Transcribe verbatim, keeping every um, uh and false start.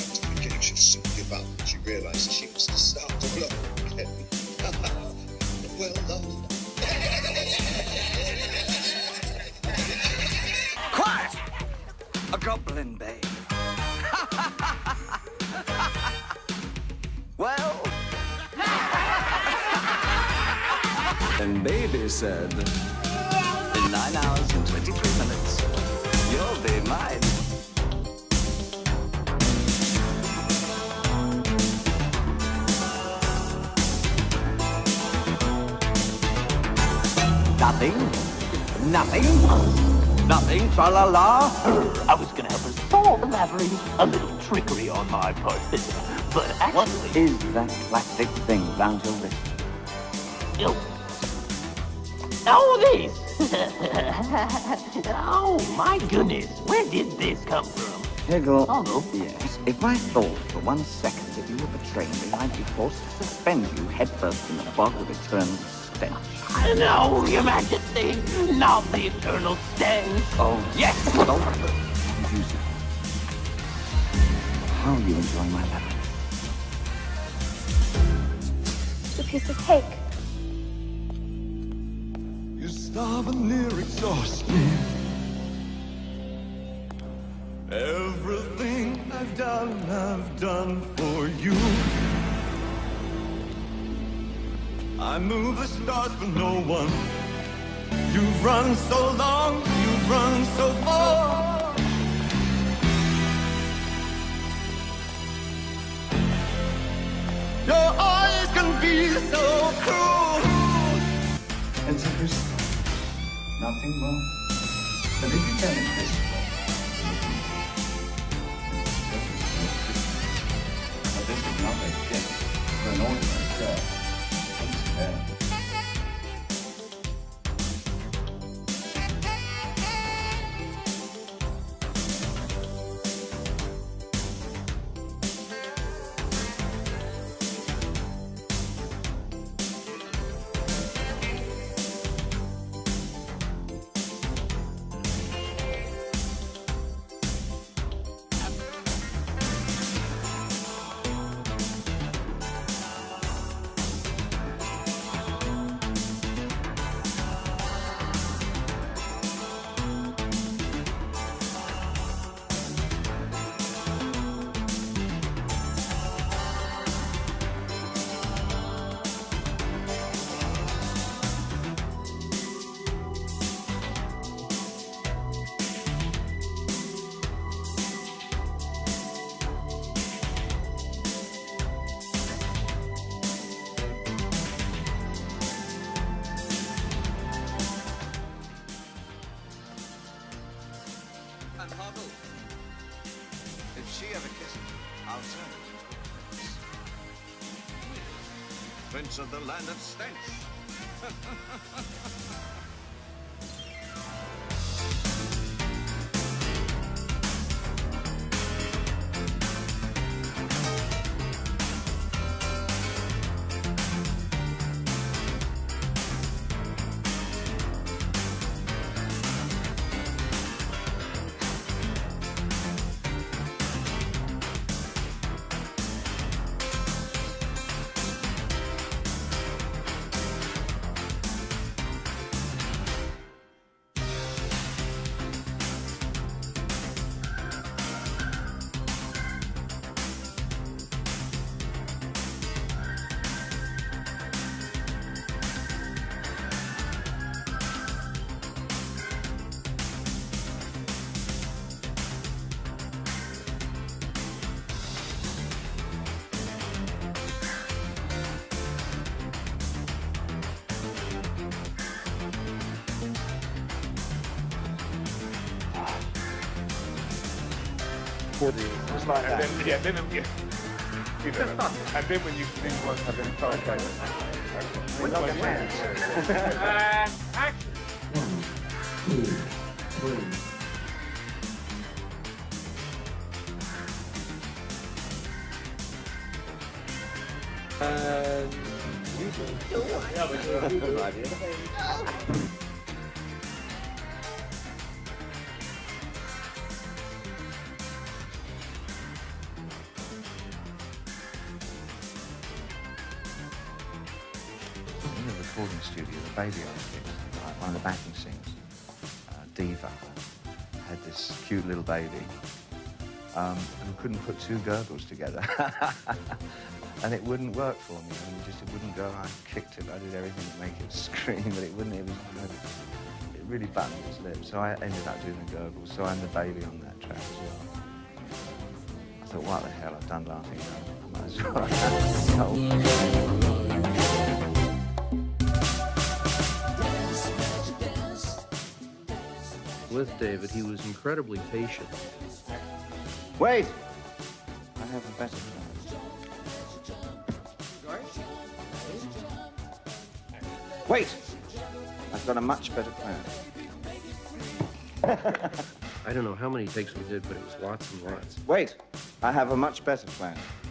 Communication soon give out when she realized she was to start to blow. Well, um... Quiet! A goblin babe. Well... And baby said, in nine hours and twenty-three minutes, you'll be mine. Nothing. Nothing. Nothing. Tra-la-la. I was going to help her solve the labyrinth. A little trickery on my part. But actually... What is that plastic thing round your wrist? Oh, oh this. Oh, my goodness. Where did this come from? Hegel. Oh, Yes. If I thought for one second that you were betraying me, I'd be forced to suspend you headfirst in the bog of eternal stench. No, Your Majesty. Not the eternal stench. Oh, yes. Don't confuse you. How are you enjoying my labyrinth? It's a piece of cake. You starve near exhaustion. Everything I've done, I've done for you. I move the stars for no one. You've run so long, you've run so far. Your eyes can be so cruel. And so there's nothing more. But if you tell me this, well, this is not a gift for an ordinary girl. It's fair. And Hubble. If she ever kisses me, I'll turn it into a prince. Prince of the land of stench. It's like, and then, yeah, then, yeah. You know, and then when you finish one, and then start okay. And action. One, two, three. And yeah, but you're a good idea. recording studio, the baby artist, like one of the backing singers, uh, Diva, had this cute little baby, um, and we couldn't put two gurgles together. And it wouldn't work for me. I mean, just it wouldn't go. I kicked it, I did everything to make it scream, but it wouldn't. It was, it really buttoned its lips. So I ended up doing the gurgles. So I'm the baby on that track as well. I thought, what the hell? I've done laughing now. I might as well. With David, he was incredibly patient. Wait! I have a better plan. Wait! I've got a much better plan. I don't know how many takes we did, but it was lots and lots. Wait! I have a much better plan.